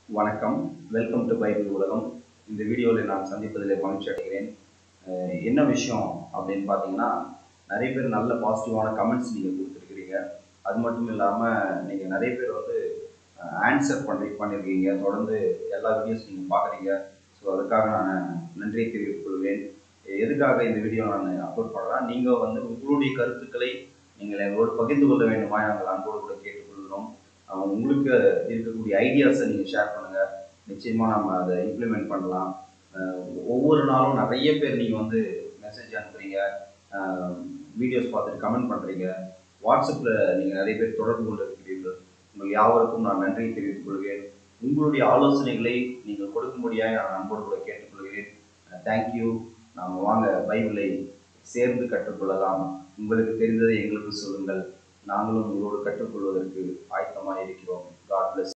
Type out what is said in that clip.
வணக்கம். Welcome to Bible உலகம். இந்த வீடியோவில் நான் சந்திப்பதில் மகிழ்ச்சி அடைகிறேன். என்ன விஷயம் அப்படின்னு பார்த்தீங்கன்னா, நிறைய பேர் நல்ல பாசிட்டிவான கமெண்ட்ஸ் நீங்கள் கொடுத்துருக்கிறீங்க. அது மட்டும் இல்லாமல் நீங்கள் நிறைய பேர் வந்து ஆன்சர் பண்ணியிருக்கீங்க. தொடர்ந்து எல்லா வீடியோஸ் நீங்கள் பார்க்குறீங்க. ஸோ அதுக்காக நான் நன்றியை தெரிவித்துக் கொள்வேன். எதுக்காக இந்த வீடியோ நான் அப்லோட் பண்ணுறேன்னா, நீங்கள் வந்து உங்களுடைய கருத்துக்களை நீங்கள் எங்களோடு பகிர்ந்து கொள்ள வேண்டுமா நாங்கள் அன்போடு கூட கேட்டுக்கொள்கிறோம். உங்களுக்கு இருக்கக்கூடிய ஐடியாஸை நீங்கள் ஷேர் பண்ணுங்கள். நிச்சயமாக நம்ம அதை இம்ப்ளிமெண்ட் பண்ணலாம். ஒவ்வொரு நாளும் நிறைய பேர் நீங்கள் வந்து மெசேஜ் அனுப்புகிறீங்க, வீடியோஸ் பார்த்துட்டு கமெண்ட் பண்ணுறீங்க, வாட்ஸ்அப்பில் நீங்கள் நிறைய பேர் தொடர்பு கொண்டு இருக்கிறீர்கள். உங்கள் யாவருக்கும் நான் நன்றியை தெரிவித்துக் கொள்கிறேன். உங்களுடைய ஆலோசனைகளை நீங்கள் கொடுக்கும்படியாக நான் அன்போடு கூட கேட்டுக்கொள்கிறேன். தேங்க்யூ. நாம் வாங்க பைபிளை சேர்ந்து கற்றுக்கொள்ளலாம். உங்களுக்கு தெரிந்ததை எங்களுக்கு சொல்லுங்கள். நாங்களும் உங்களோடு கற்றுக்கொள்வதற்கு ஆயத்தமாக இருக்கிறோம். God plus.